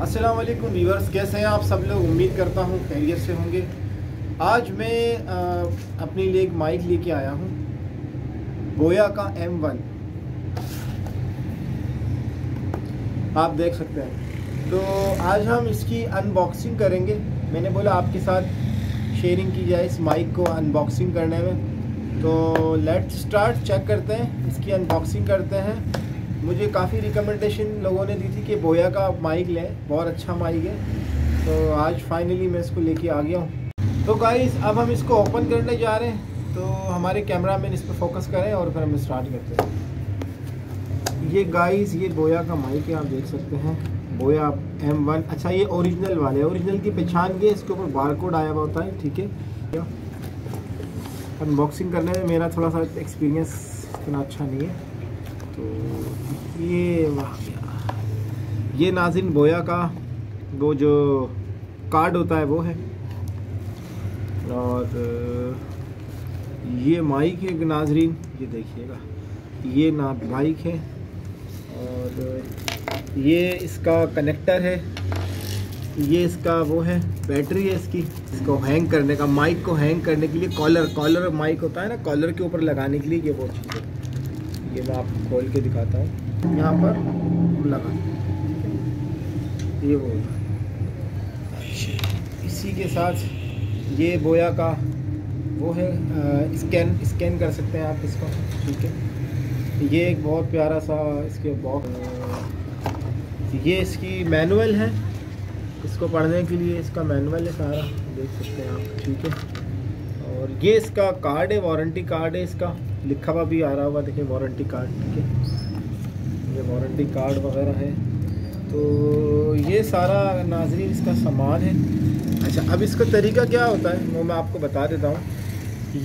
अस्सलाम वालेकुम व्यूअर्स, कैसे हैं आप सब लोग। उम्मीद करता हूँ खैरियत से होंगे। आज मैं अपने लिए एक माइक लेके आया हूँ, बोया का M1। आप देख सकते हैं। तो आज हम इसकी अनबॉक्सिंग करेंगे। मैंने बोला आपके साथ शेयरिंग की जाए इस माइक को अनबॉक्सिंग करने में। तो लेट्स स्टार्ट, चेक करते हैं, इसकी अनबॉक्सिंग करते हैं। मुझे काफ़ी रिकमेंडेशन लोगों ने दी थी कि बोया का माइक लें, बहुत अच्छा माइक है। तो आज फाइनली मैं इसको लेके आ गया हूँ। तो गाइस अब हम इसको ओपन करने जा रहे हैं। तो हमारे कैमरा मैन इस पर फोकस करें और फिर हम स्टार्ट करते हैं। ये गाइस ये बोया का माइक है, आप देख सकते हैं, बोया M1। अच्छा, ये ओरिजिनल वाले, ओरिजिनल की पहचान के इसके ऊपर बारकोड आया हुआ होता है, ठीक है। अनबॉक्सिंग करने में मेरा थोड़ा सा एक्सपीरियंस इतना अच्छा नहीं है। तो ये नाज़रीन बोया का वो जो कार्ड होता है वो है, और ये माइक है नाज़रीन, ये देखिएगा, ये ना माइक है, और ये इसका कनेक्टर है, ये इसका वो है बैटरी है इसकी, इसको हैंग करने का, माइक को हैंग करने के लिए कॉलर माइक होता है ना, कॉलर के ऊपर लगाने के लिए ये वो चीज़ है। ये मैं आपको खोल के दिखाता हूँ, यहाँ पर लगा, ये वो इसी के साथ ये बोया का वो है, स्कैन कर सकते हैं आप इसको, ठीक है। ये एक बहुत प्यारा सा इसके बॉक्स, ये इसकी मैनुअल है, इसको पढ़ने के लिए इसका मैनुअल है सारा, देख सकते हैं आप, ठीक है। और ये इसका कार्ड है, वारंटी कार्ड है, इसका लिखा हुआ भी आ रहा होगा, देखिए वारंटी कार्ड, ठीक है, ये वारंटी कार्ड वगैरह है। तो ये सारा नाज़रीन इसका सामान है। अच्छा, अब इसका तरीका क्या होता है वो मैं आपको बता देता हूँ।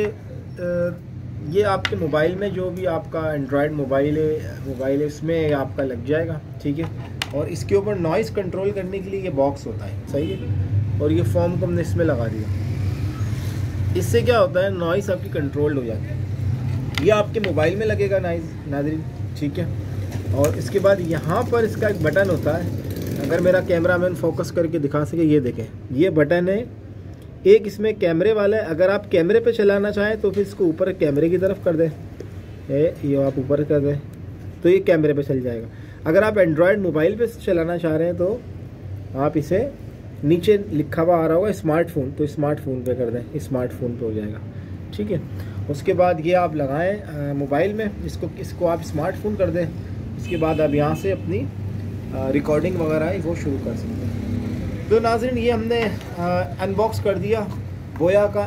ये आपके मोबाइल में जो भी आपका एंड्रॉयड मोबाइल है उसमें आपका लग जाएगा, ठीक है। और इसके ऊपर नॉइज़ कंट्रोल करने के लिए ये बॉक्स होता है, सही है। और ये फॉर्म को हमने इसमें लगा दिया। इससे क्या होता है, नॉइज़ आपकी कंट्रोल्ड हो जाती है। ये आपके मोबाइल में लगेगा नाज़रीन, ठीक है। और इसके बाद यहाँ पर इसका एक बटन होता है, अगर मेरा कैमरा मैन फोकस करके दिखा सके, ये देखें, ये बटन है एक, इसमें कैमरे वाला है। अगर आप कैमरे पे चलाना चाहें तो फिर इसको ऊपर कैमरे की तरफ कर दें, ये आप ऊपर कर दें तो ये कैमरे पे चल जाएगा। अगर आप एंड्रॉयड मोबाइल पे चलाना चाह रहे हैं तो आप इसे नीचे लिखा हुआ आ रहा होगा स्मार्टफोन, तो स्मार्टफोन पे कर दें, स्मार्टफोन पे हो जाएगा, ठीक है। उसके बाद ये आप लगाएं मोबाइल में, इसको आप स्मार्टफोन कर दें। इसके बाद आप यहाँ से अपनी रिकॉर्डिंग वगैरह है वो शुरू कर सकते हैं। तो नाज़रीन ये हमने अनबॉक्स कर दिया बोया का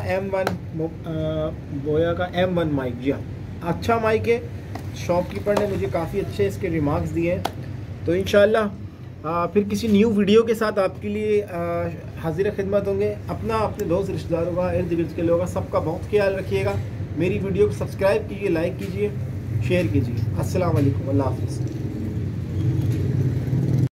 M1 माइक। जी हाँ, अच्छा माइक है, शॉपकीपर ने मुझे काफ़ी अच्छे इसके रिमार्क्स दिए हैं। तो इंशाल्लाह फिर किसी न्यू वीडियो के साथ आपके लिए हाजिर खिदमत होंगे। अपने दोस्त रिश्तेदारों का, इर्द गिर्द के लोगों का, सबका बहुत ख्याल रखिएगा। मेरी वीडियो को सब्सक्राइब कीजिए, लाइक कीजिए, शेयर कीजिए। अस्सलाम वालेकुम, अल्लाह हाफ़िज़।